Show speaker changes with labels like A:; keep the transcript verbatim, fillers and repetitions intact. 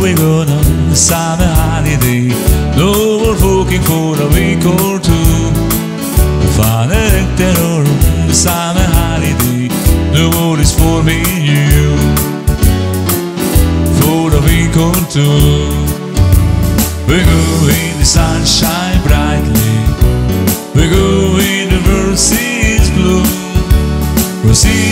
A: we go on the summer holiday. No more working for a week or two. Father, there on the summer holiday. The world is for me and you. For a week or two. We go in the sunshine brightly. We go in the world sees blue. We see